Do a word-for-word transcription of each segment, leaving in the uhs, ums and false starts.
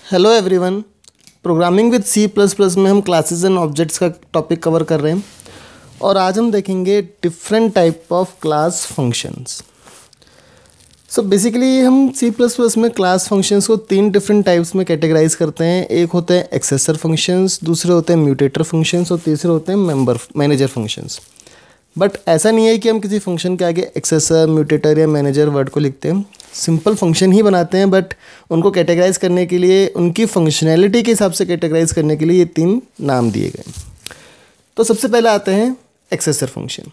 Hello everyone. Programming with C plus plus में हम classes and objects का topic cover कर रहे हैं और आज हम देखेंगे different type of class functions. So basically हम सी प्लस प्लस में क्लास फंक्शंस को तीन डिफरेंट टाइप्स में कैटेगराइज करते हैं। एक होते हैं एक्सेसर फंक्शंस, दूसरे होते हैं म्यूटेटर फंक्शंस और तीसरे होते हैं मेंबर मैनेजर फंक्शंस। बट ऐसा नहीं है कि हम किसी फंक्शन के आगे एक्सेसर, म्यूटेटर या मैनेजर वर्ड को लिखते हैं। सिंपल फंक्शन ही बनाते हैं, बट उनको कैटेगराइज करने के लिए, उनकी फंक्शनैलिटी के हिसाब से कैटेगराइज करने के लिए ये तीन नाम दिए गए। तो सबसे पहले आते हैं एक्सेसर फंक्शन।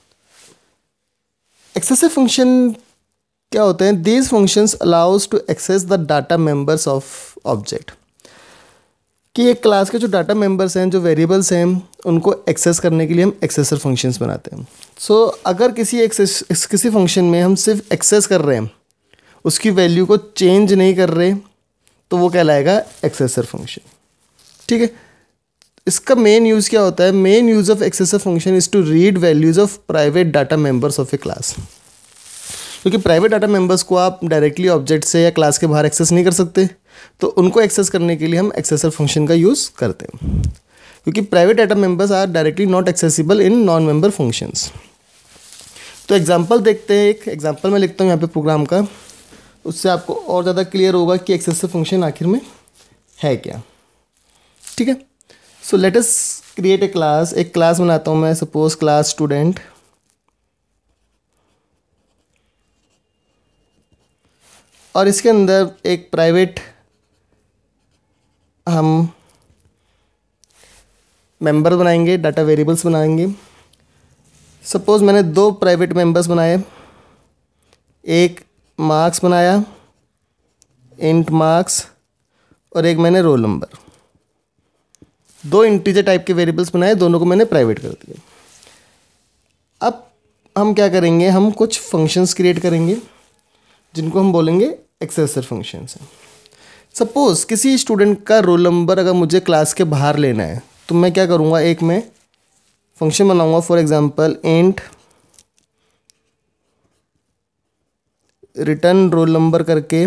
एक्सेसर फंक्शन क्या होते हैं? These functions allows to access the data members of object. कि एक क्लास के जो डाटा मेंबर्स हैं, जो वेरिएबल्स हैं, उनको एक्सेस करने के लिए हम एक्सेसर फंक्शंस बनाते हैं। सो so, अगर किसी एक्सेस किसी फंक्शन में हम सिर्फ एक्सेस कर रहे हैं, उसकी वैल्यू को चेंज नहीं कर रहे, तो वो कहलाएगा एक्सेसर फंक्शन। ठीक है। इसका मेन यूज़ क्या होता है? Main use of accessor function is to read values of private data members of a class. क्योंकि प्राइवेट डाटा मेंबर्स को आप डायरेक्टली ऑब्जेक्ट से या क्लास के बाहर एक्सेस नहीं कर सकते, तो उनको एक्सेस करने के लिए हम एक्सेसर फंक्शन का यूज़ करते हैं। क्योंकि private data members are directly not accessible in non member functions. तो एग्जांपल देखते हैं। एक एग्जांपल मैं लिखता हूँ यहाँ पे प्रोग्राम का, उससे आपको और ज़्यादा क्लियर होगा कि एक्सेसर फंक्शन आखिर में है क्या। ठीक है। So let us create a class. एक क्लास बनाता हूँ मैं, सपोज क्लास स्टूडेंट। और इसके अंदर एक प्राइवेट हम मेंबर बनाएंगे, डाटा वेरिएबल्स बनाएंगे। सपोज़ मैंने दो प्राइवेट मेंबर्स बनाए, एक मार्क्स बनाया, इंट मार्क्स, और एक मैंने रोल नंबर। दो इंटीजर टाइप के वेरिएबल्स बनाए, दोनों को मैंने प्राइवेट कर दिया। अब हम क्या करेंगे? हम कुछ फंक्शंस क्रिएट करेंगे जिनको हम बोलेंगे एक्सेसर फंक्शंस हैं। सपोज़ किसी स्टूडेंट का रोल नंबर अगर मुझे क्लास के बाहर लेना है, तो मैं क्या करूँगा? एक मैं फंक्शन बनाऊँगा, for example int return roll number करके,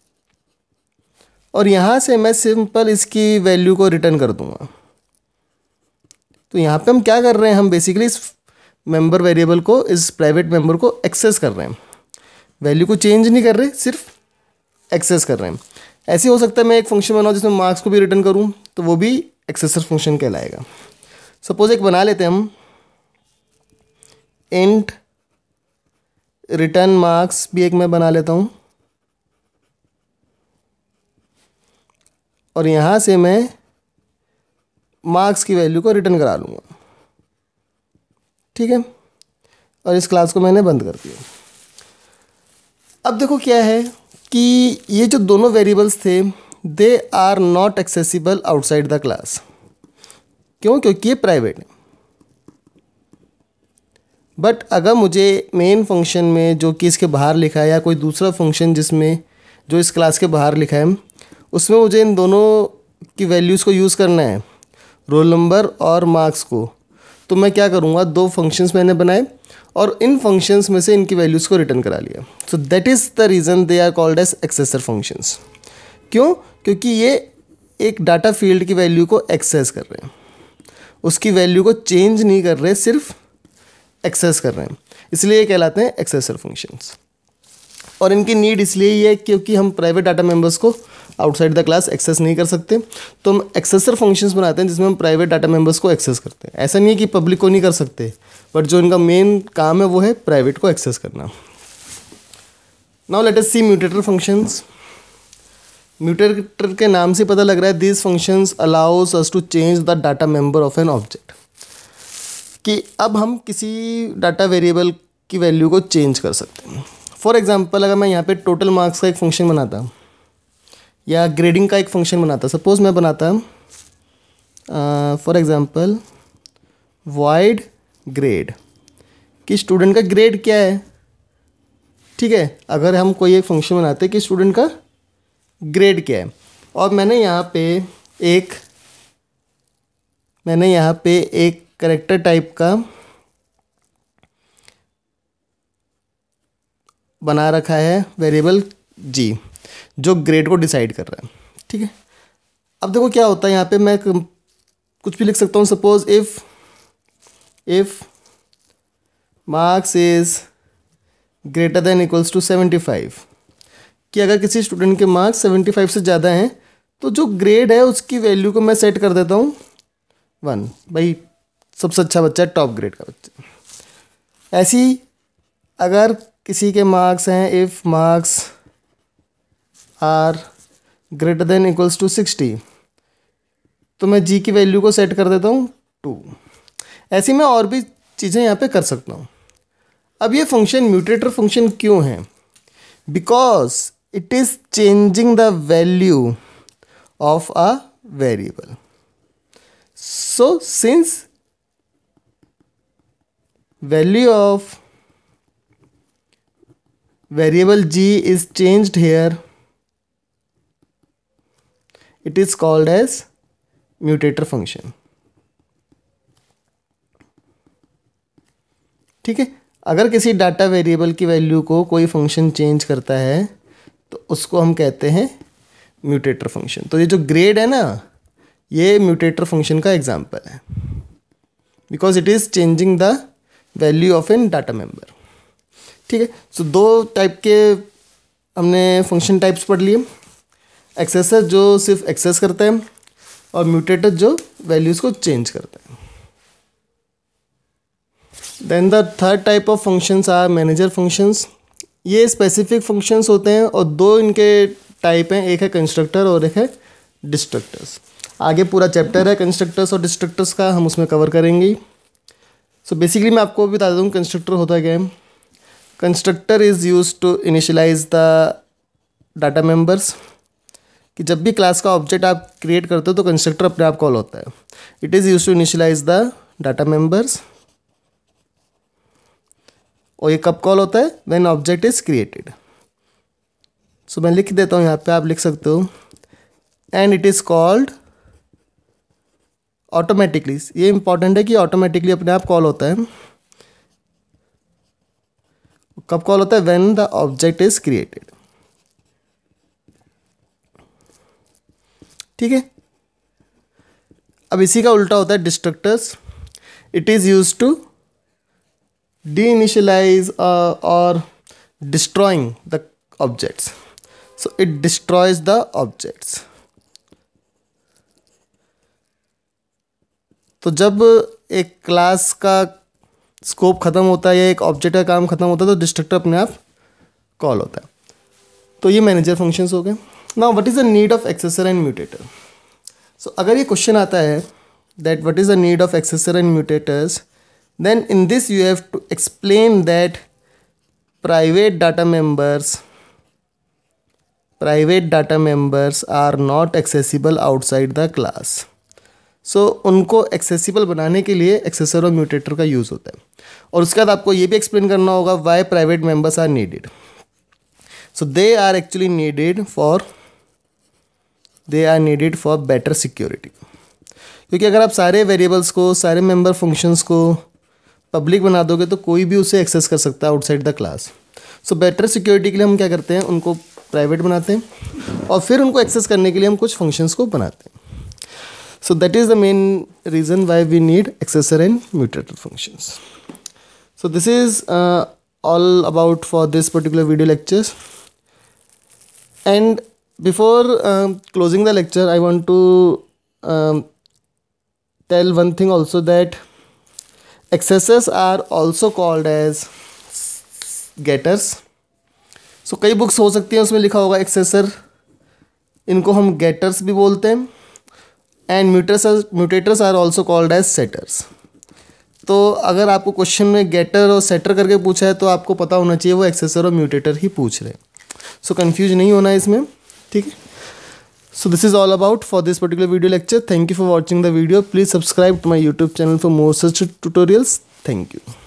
और यहाँ से मैं सिंपल इसकी वैल्यू को रिटर्न कर दूँगा। तो यहाँ पे हम क्या कर रहे हैं? हम बेसिकली इस मेंबर वेरिएबल को, इस प्राइवेट मेंबर को एक्सेस कर रहे हैं। वैल्यू को चेंज नहीं कर रहे, सिर्फ एक्सेस कर रहे हैं। ऐसे हो सकता है मैं एक फंक्शन बनाऊँ जिसमें मार्क्स को भी रिटर्न करूँ, तो वो भी एक्सेसर फंक्शन कहलाएगा। सपोज एक बना लेते हैं हम, इंट रिटर्न मार्क्स भी एक मैं बना लेता हूँ, और यहाँ से मैं मार्क्स की वैल्यू को रिटर्न करा लूँगा। ठीक है। और इस क्लास को मैंने बंद कर दिया। अब देखो क्या है कि ये जो दोनों वेरिएबल्स थे, they are not accessible outside the class. क्यों? क्योंकि ये प्राइवेट है। बट अगर मुझे मेन फंक्शन में, जो कि इसके बाहर लिखा है, या कोई दूसरा फंक्शन जिसमें जो इस क्लास के बाहर लिखा है, उसमें मुझे इन दोनों की वैल्यूज़ को यूज़ करना है, रोल नंबर और मार्क्स को, तो मैं क्या करूँगा? दो फंक्शंस मैंने बनाए और इन फंक्शंस में से इनकी वैल्यूज़ को रिटर्न करा लिया। So that is the reason they are called as accessor functions. क्यों? क्योंकि ये एक डाटा फील्ड की वैल्यू को एक्सेस कर रहे हैं, उसकी वैल्यू को चेंज नहीं कर रहे, सिर्फ एक्सेस कर रहे हैं, इसलिए ये कहलाते हैं एक्सेसर फंक्शंस। और इनकी नीड इसलिए ही है क्योंकि हम प्राइवेट डाटा मेंबर्स को आउटसाइड द क्लास एक्सेस नहीं कर सकते, तो हम एक्सेसर फंक्शंस बनाते हैं जिसमें हम प्राइवेट डाटा मेंबर्स को एक्सेस करते हैं। ऐसा नहीं है कि पब्लिक को नहीं कर सकते, बट जो इनका मेन काम है वो है प्राइवेट को एक्सेस करना। Now let us see mutator functions. Mutator के नाम से पता लग रहा है these functions allows us to change the data member of an object. कि अब हम किसी डाटा वेरिएबल की वैल्यू को चेंज कर सकते हैं। फॉर एग्जांपल अगर मैं यहाँ पे टोटल मार्क्स का एक फंक्शन बनाता या ग्रेडिंग का एक फंक्शन बनाता, सपोज मैं बनाता फॉर एग्जांपल वॉइड ग्रेड, कि स्टूडेंट का ग्रेड क्या है। ठीक है। अगर हम कोई एक फंक्शन बनाते कि स्टूडेंट का ग्रेड क्या है, और मैंने यहाँ पे एक मैंने यहाँ पे एक कैरेक्टर टाइप का बना रखा है वेरिएबल जी, जो ग्रेड को डिसाइड कर रहा है। ठीक है। अब देखो क्या होता है यहाँ पे, मैं कुछ भी लिख सकता हूँ। Suppose if if marks is greater than equals to seventy five, कि अगर किसी स्टूडेंट के मार्क्स सेवेंटी फाइव से ज़्यादा हैं तो जो ग्रेड है उसकी वैल्यू को मैं सेट कर देता हूँ वन। भाई सबसे अच्छा बच्चा है, टॉप ग्रेड का बच्चा। ऐसी अगर किसी के मार्क्स हैं, if marks are greater than equals to sixty, तो मैं जी की वैल्यू को सेट कर देता हूँ टू। ऐसे मैं और भी चीज़ें यहाँ पे कर सकता हूँ। अब ये फंक्शन म्यूटेटर फंक्शन क्यों है? Because it is changing the value of a variable. So since value of variable g is changed here, it is called as mutator function. ठीक है, अगर किसी डाटा वेरिएबल की वैल्यू को कोई फंक्शन चेंज करता है तो उसको हम कहते हैं म्यूटेटर फंक्शन। तो ये जो ग्रेड है ना, ये म्यूटेटर फंक्शन का एग्जांपल है, because it is changing the value of an data member. ठीक है, सो दो टाइप के हमने फंक्शन टाइप्स पढ़ लिए। एक्सेसर जो सिर्फ एक्सेस करता है, और म्यूटेटर जो वैल्यूज़ को चेंज करता है। Then the third type of functions are manager functions. ये स्पेसिफिक फंक्शंस होते हैं और दो इनके टाइप हैं, एक है कंस्ट्रक्टर और एक है डिस्ट्रक्टर्स। आगे पूरा चैप्टर है कंस्ट्रक्टर्स और डिस्ट्रक्टर्स का, हम उसमें कवर करेंगे। सो बेसिकली मैं आपको बता दूँ कंस्ट्रक्टर होता क्या है। Constructor is use to initialise the data members, कि जब भी क्लास का ऑब्जेक्ट आप क्रिएट करते हो तो कंस्ट्रक्टर अपने आप कॉल होता है। It is use to initialise the data members, और ये कब कॉल होता है? When object is created. So मैं लिख देता हूँ यहाँ पे, आप लिख सकते हो, and it is called automatically. ये इंपॉर्टेंट है कि ऑटोमेटिकली अपने आप कॉल होता है। कब कॉल होता है? When the object is created. ठीक है, अब इसी का उल्टा होता है destructors. It is use to deinitialise और destroying the objects. So it destroys the objects. तो जब एक क्लास का स्कोप ख़त्म होता है या एक ऑब्जेक्ट का काम ख़त्म होता है तो डिस्ट्रक्टर अपने आप कॉल होता है। तो ये मैनेजर फंक्शंस हो गए। Now what is the need of accessor and mutator? So अगर ये क्वेश्चन आता है that what is the need of accessor and mutators, then in this you have to explain that private data members private data members are not accessible outside the class. So उनको accessible बनाने के लिए एक्सेसर और mutator का use होता है। और उसके बाद आपको ये भी एक्सप्लेन करना होगा why private members are needed. So they are actually needed for they are needed for better security. क्योंकि अगर आप सारे वेरिएबल्स को, सारे मेंबर फंक्शंस को पब्लिक बना दोगे तो कोई भी उसे एक्सेस कर सकता है outside the class. So better security के लिए हम क्या करते हैं, उनको प्राइवेट बनाते हैं और फिर उनको एक्सेस करने के लिए हम कुछ फंक्शंस को बनाते हैं। So that is the main reason why we need accessor and mutator functions. So this is all about for this particular video lectures. And before closing the lecture I want to tell one thing also, that accessors are also called as getters. So कई books हो सकती हैं उसमें लिखा होगा एक्सेसर, इनको हम Gators भी बोलते हैं। And mutators mutators are also called as setters. तो अगर आपको क्वेश्चन में गेटर और सेटर करके पूछा है तो आपको पता होना चाहिए वो एक्सेसर और म्यूटेटर ही पूछ रहे हैं। सो कंफ्यूज नहीं होना है इसमें, ठीक है। So this is all about for this particular video lecture. Thank you for watching the video. Please subscribe to my YouTube channel for more such tutorials. Thank you.